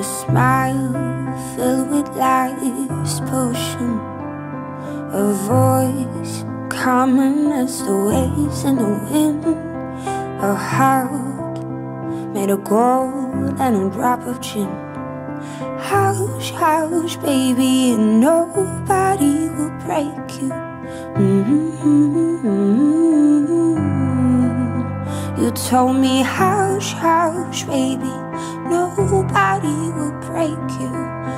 smile filled with life's potion, a voice common as the waves in the wind, a heart made of gold and a drop of gin. Hush, hush, baby, and nobody will break you. You told me, hush, hush, baby, nobody will break you.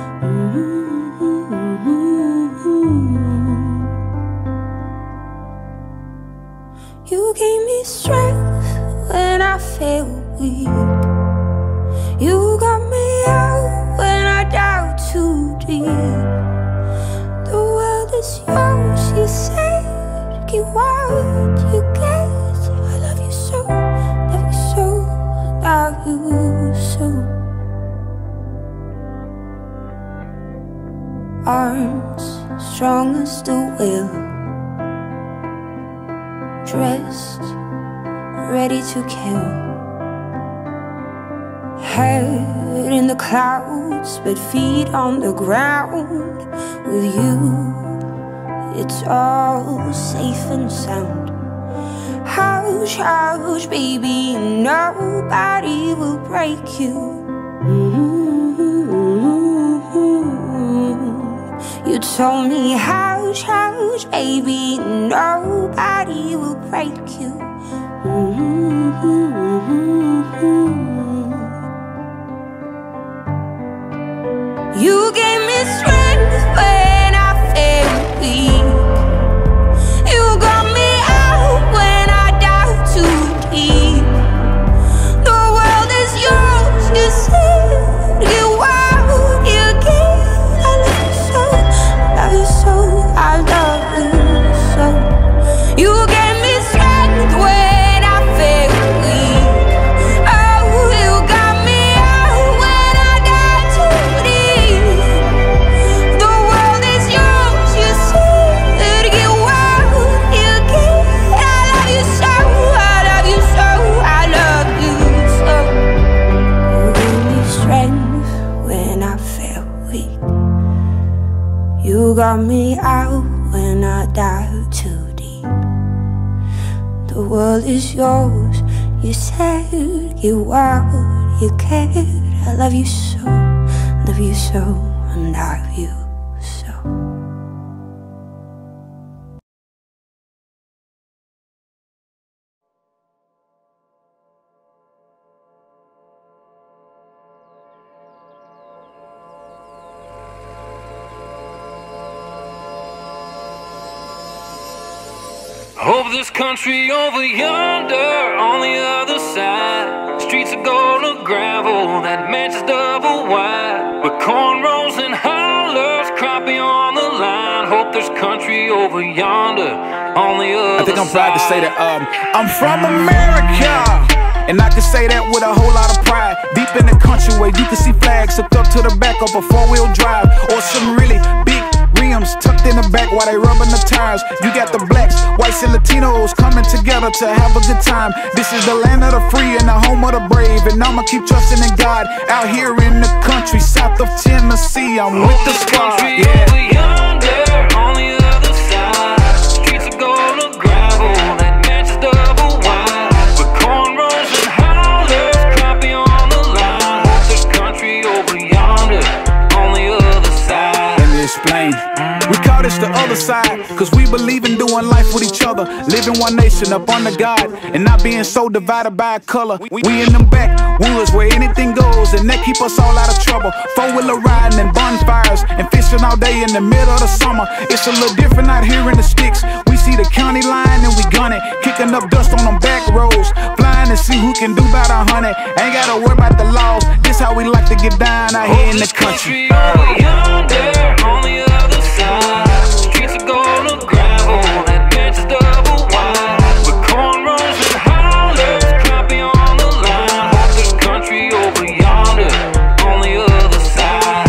You gave me strength when I felt weak. You got me out when I doubt too deep. The world is yours, you said, get what you get. I love you so, love you so, love you so. Arms strong as the will, dressed, ready to kill. Head in the clouds, but feet on the ground. With you, it's all safe and sound. Hush, hush, baby, nobody will break you. You told me, hush, hush, baby, nobody will break you. You gave me strength when I felt weak. You got me out when I doubt too deep. The world is yours, you said, get what you get. I love you so, love you so, I love you so. You gave me strength when I felt weak. Oh, you got me out when I doubt too deep. The world is yours, you said, get what you get. I love you so, I love you so, I love you so. You gave me strength when I felt weak. You got me out when I dive too deep. The world is yours, you said, get what you get. I love you so, and I love you so. Over this country over yonder, on the other side, streets of gold or gravel, that mansion's double wide, with cornrows and hollers, crappie on the line. Hope there's country over yonder, on the other side. I think I'm proud to say that I'm from America, and I can say that with a whole lot of pride. Deep in the country where you can see flags hooked up to the back of a four-wheel drive, or some really big rims tucked in the back while they rubbing the tires. You got the blacks, whites, and Latinos coming together to have a good time. This is the land of the free and the home of the brave, and I'ma keep trusting in God. Out here in the country, south of Tennessee, I'm with the squad. Over yonder, on the other side, streets of gold or gravel, that mansion's double wide, with cornrows and hollers, crappie on the line. Hope there's country over yonder, on the other side. Let me explain. We call this the other side, cause we believe in doing life with each other, living one nation up under God, and not being so divided by a color. We in them backwoods where anything goes, and that keep us all out of trouble. Four-wheeler riding and bonfires, and fishing all day in the middle of the summer. It's a little different out here in the sticks. We see the county line and we gun it, kicking up dust on them back roads, flying to see who can do about 100. Ain't gotta worry about the laws, this how we like to get down out here in the country. Over yonder, on the other side, streets of gold or gravel, that mansion's double wide, with cornrows and hollers, crappie on the line. Hope there's country over yonder, on the other side.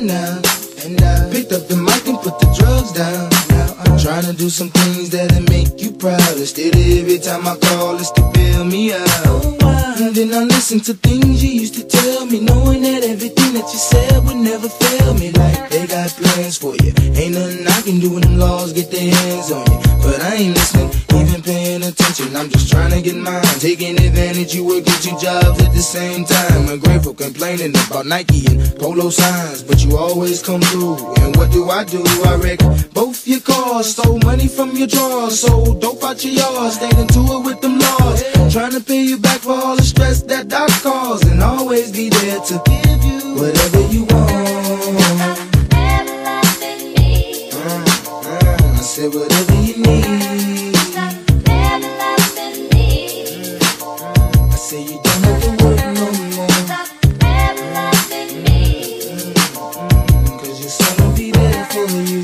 and now. Picked up the mic and put the drugs down. Now I'm trying to do some things that'll make you proud. Instead of every time I call, it's to bail me out. And then I listen to things you used to tell me, knowing that everything that you said would never fail me. Like they got plans for you, ain't nothing I can do when them laws get their hands on you. But I ain't listening, even paying attention. I'm just trying to get mine, taking advantage. You work 2 jobs at the same time. Ungrateful, complaining about Nike and polo signs, but you always come through. And what do? I wreck both your cars, stole money from your drawers, sold dope out your yard, stayed into it with them laws. Trying to pay you back for all the stress that I caused, and always be there to give you whatever you want. I said whatever you need. I say you don't have to work no more. Cause your son will be there for you.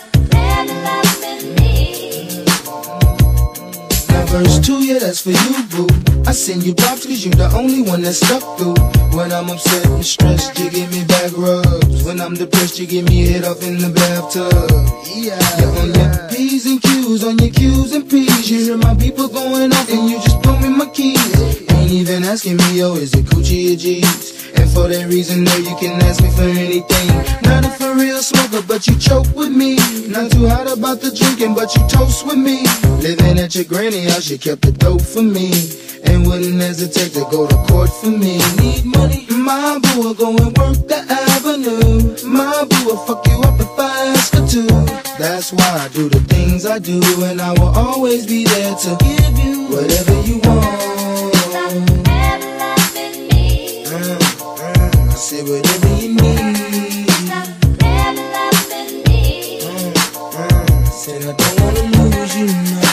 Now verse 2, yeah, that's for you, boo. I send you props cause you're the only one that's stuck through. When I'm upset and stressed, you give me back rubs. When I'm depressed, you give me head off in the bathtub. Yeah, you're on your P's and Q's, on your Q's and P's. You hear my people going off and you just blow me my keys. Ain't even asking me, yo, is it Gucci or G's? And for that reason, no, you can ask me for anything. Not a for real smoker, but you choke with me. Not too hot about the drinking, but you toast with me. Living at your granny house, you kept the dope for me. And wouldn't hesitate to go to court for me. Need money? My boo will go and work the avenue. My boo will fuck you up if I ask her to. That's why I do the things I do, and I will always be there to give you whatever you want. I say whatever you need. I said I don't wanna lose you now.